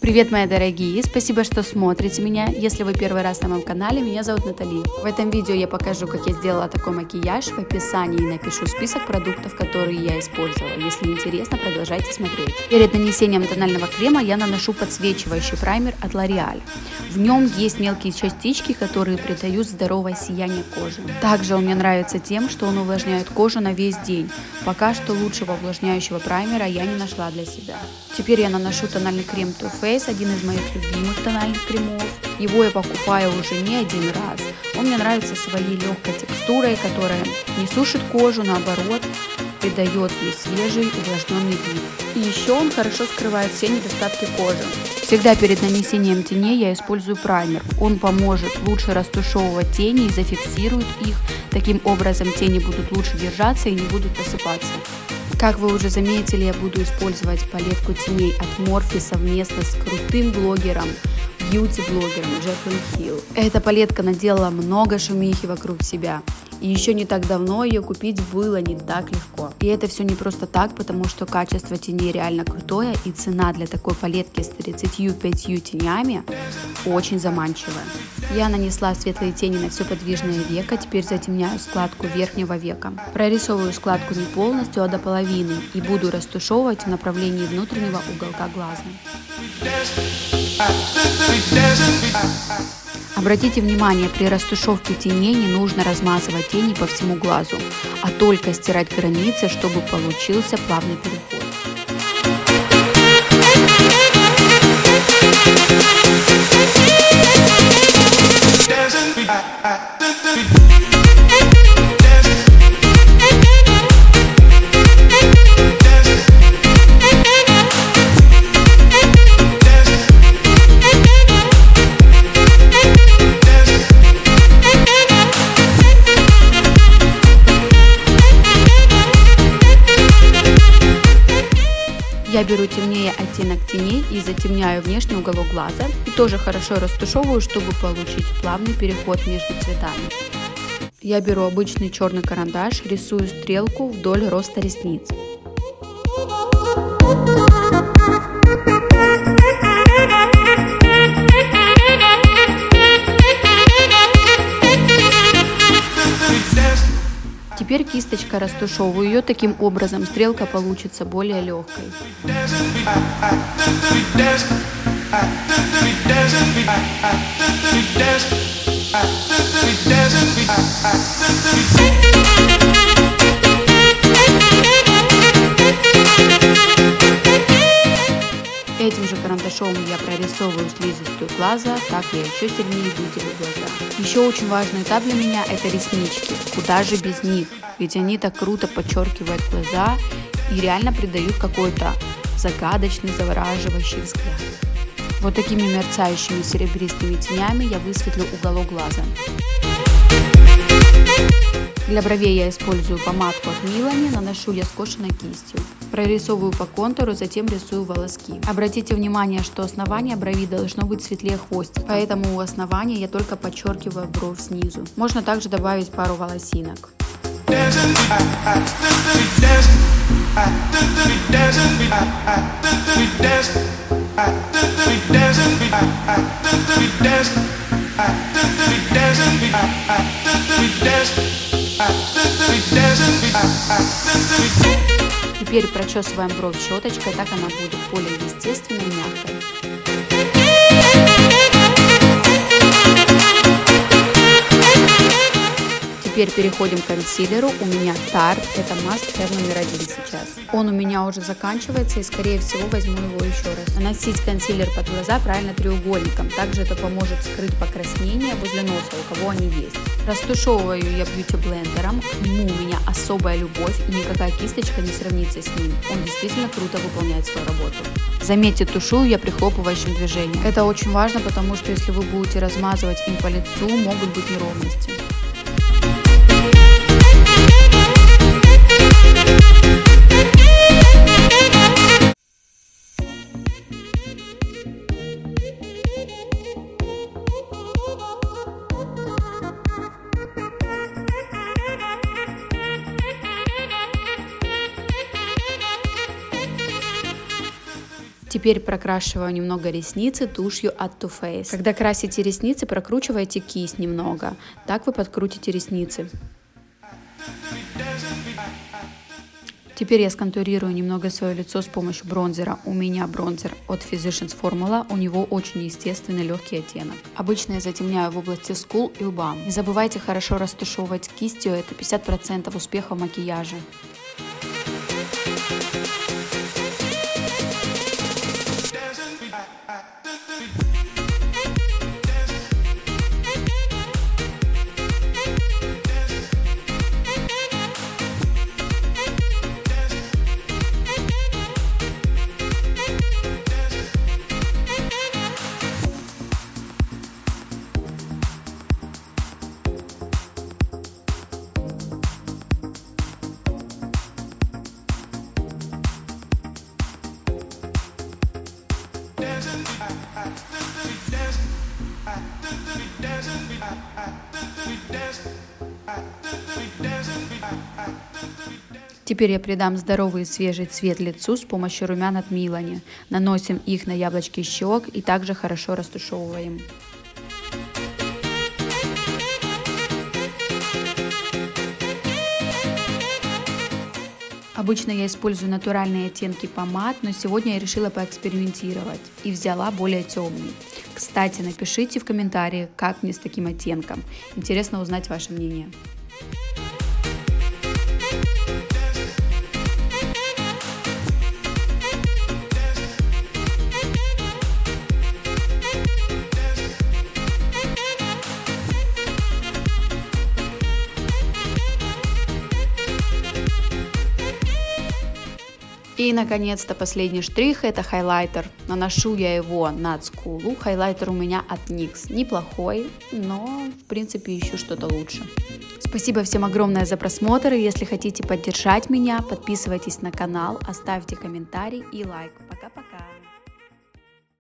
Привет, мои дорогие! Спасибо, что смотрите меня. Если вы первый раз на моем канале, меня зовут Натали. В этом видео я покажу, как я сделала такой макияж. В описании напишу список продуктов, которые я использовала. Если интересно, продолжайте смотреть. Перед нанесением тонального крема я наношу подсвечивающий праймер от L'Oréal. В нем есть мелкие частички, которые придают здоровое сияние кожи. Также он мне нравится тем, что он увлажняет кожу на весь день. Пока что лучшего увлажняющего праймера я не нашла для себя. Теперь я наношу тональный крем Too Faced, один из моих любимых тональных кремов. Его я покупаю уже не один раз. Он мне нравится своей легкой текстурой, которая не сушит кожу, наоборот, придает ей свежий увлажненный вид. И еще он хорошо скрывает все недостатки кожи. Всегда перед нанесением теней я использую праймер. Он поможет лучше растушевывать тени и зафиксирует их. Таким образом тени будут лучше держаться и не будут осыпаться. Как вы уже заметили, я буду использовать палетку теней от Morphe совместно с крутым блогером, бьюти-блогером Jaclyn Hill. Эта палетка наделала много шумихи вокруг себя. И еще не так давно ее купить было не так легко. И это все не просто так, потому что качество теней реально крутое, и цена для такой палетки с 35 тенями очень заманчивая. Я нанесла светлые тени на все подвижное веко, теперь затемняю складку верхнего века. Прорисовываю складку не полностью, а до половины, и буду растушевывать в направлении внутреннего уголка глаза. Обратите внимание, при растушевке теней не нужно размазывать тени по всему глазу, а только стирать границы, чтобы получился плавный переход. Я беру темнее оттенок теней и затемняю внешний уголок глаза. И тоже хорошо растушевываю, чтобы получить плавный переход между цветами. Я беру обычный черный карандаш, рисую стрелку вдоль роста ресниц. Теперь кисточкой растушевываю ее, таким образом стрелка получится более легкой. Этим же карандашом я прорисовываю слизистую глаза, так я еще сильнее выделю глаза. Еще очень важный этап для меня — это реснички. Куда же без них? Ведь они так круто подчеркивают глаза и реально придают какой-то загадочный, завораживающий взгляд. Вот такими мерцающими серебристыми тенями я высветлю уголок глаза. Для бровей я использую помадку от Milani, наношу я скошенной кистью. Прорисовываю по контуру, затем рисую волоски. Обратите внимание, что основание брови должно быть светлее хвостика, поэтому у основания я только подчеркиваю бровь снизу. Можно также добавить пару волосинок. Теперь прочесываем бровь щеточкой, так она будет более естественной и мягкой. Теперь переходим к консилеру. У меня Tarte, это must have номер 1 сейчас. Он у меня уже заканчивается, и скорее всего возьму его еще раз. Наносить консилер под глаза правильно треугольником. Также это поможет скрыть покраснения возле носа, у кого они есть. Растушевываю я бьюти-блендером. К нему у меня особая любовь, и никакая кисточка не сравнится с ним. Он действительно круто выполняет свою работу. Заметьте, тушую я прихлопывающим движением. Это очень важно, потому что если вы будете размазывать им по лицу, могут быть неровности. Теперь прокрашиваю немного ресницы тушью от Too Faced. Когда красите ресницы, прокручивайте кисть немного, так вы подкрутите ресницы. Теперь я сконтурирую немного свое лицо с помощью бронзера. У меня бронзер от Physicians Formula, у него очень естественный легкий оттенок. Обычно я затемняю в области скул и лба. Не забывайте хорошо растушевывать кистью, это 50% успеха в макияже. Теперь я придам здоровый свежий цвет лицу с помощью румян от Milani. Наносим их на яблочки щек и также хорошо растушевываем. Обычно я использую натуральные оттенки помад, но сегодня я решила поэкспериментировать и взяла более темный. Кстати, напишите в комментариях, как мне с таким оттенком. Интересно узнать ваше мнение. И, наконец-то, последний штрих – это хайлайтер. Наношу я его над скулу. Хайлайтер у меня от NYX. Неплохой, но, в принципе, ищу что-то лучше. Спасибо всем огромное за просмотр. Если хотите поддержать меня, подписывайтесь на канал, оставьте комментарий и лайк.